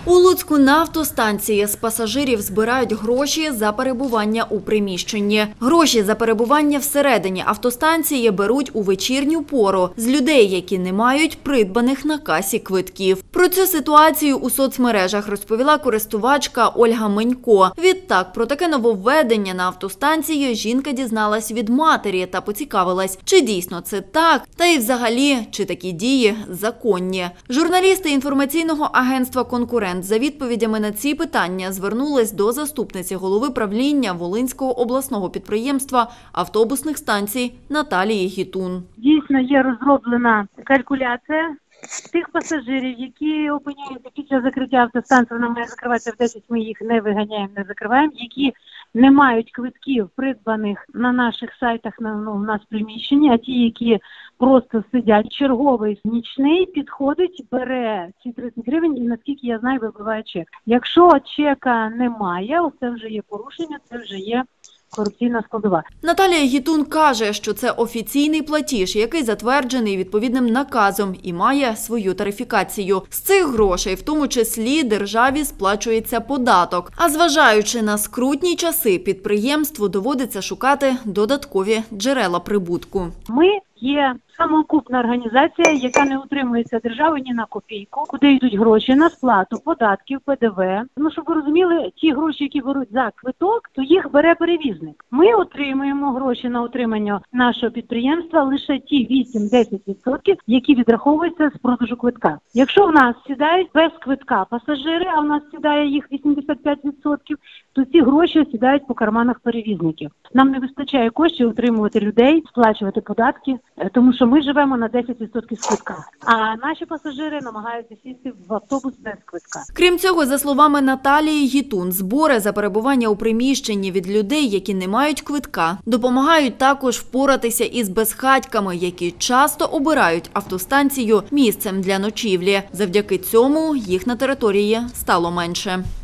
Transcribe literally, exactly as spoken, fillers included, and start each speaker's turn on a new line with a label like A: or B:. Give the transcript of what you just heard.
A: У Луцьку на автостанції з пасажирів збирають гроші за перебування у приміщенні. Гроші за перебування всередині автостанції беруть у вечірню пору з людей, які не мають придбаних на касі квитків. Про цю ситуацію у соцмережах розповіла користувачка Ольга Менько. Відтак, про таке нововведення на автостанції жінка дізналась від матері та поцікавилась, чи дійсно це так, та й взагалі, чи такі дії законні. Журналісти інформаційного агентства «Конкурент» за відповідями на ці питання звернулись до заступниці голови правління Волинського обласного підприємства автобусних станцій Наталії Гітун.
B: Дійсно є розроблена калькуляція тих пасажирів, які опиняються під час закриття автостанції, вона має закриватися в десять, ми їх не виганяємо, не закриваємо, які не мають квитків, придбаних на наших сайтах, на, ну, у нас в приміщенні, а ті, які просто сидять. Черговий нічний підходить, бере ці тридцять гривень і, наскільки я знаю, вибиває чек. Якщо чека немає, це вже є порушення, це вже є корупційна складова.
A: Наталія Гітун каже, що це офіційний платіж, який затверджений відповідним наказом і має свою тарифікацію. З цих грошей, в тому числі, державі сплачується податок. А зважаючи на скрутні часи, підприємству доводиться шукати додаткові джерела прибутку.
B: Ми є самоокупна організація, яка не утримується державою ні на копійку, куди йдуть гроші на сплату податків, Пе Де Ве. Ну, щоб ви розуміли, ті гроші, які беруть за квиток, то їх бере перевізник. Ми отримуємо гроші на утримання нашого підприємства лише ті вісім-десять відсотків, які відраховуються з продажу квитка. Якщо в нас сідають без квитка пасажири, а в нас сідає їх вісімдесят п'ять відсотків, то ці гроші сідають по карманах перевізників. Нам не вистачає коштів утримувати людей, сплачувати податки, тому що ми живемо на десять відсотків з квитка, а наші пасажири намагаються сісти в автобус без квитка.
A: Крім цього, за словами Наталії Гітун, збори за перебування у приміщенні від людей, які не мають квитка, допомагають також впоратися із безхатьками, які часто обирають автостанцію місцем для ночівлі. Завдяки цьому їх на території стало менше.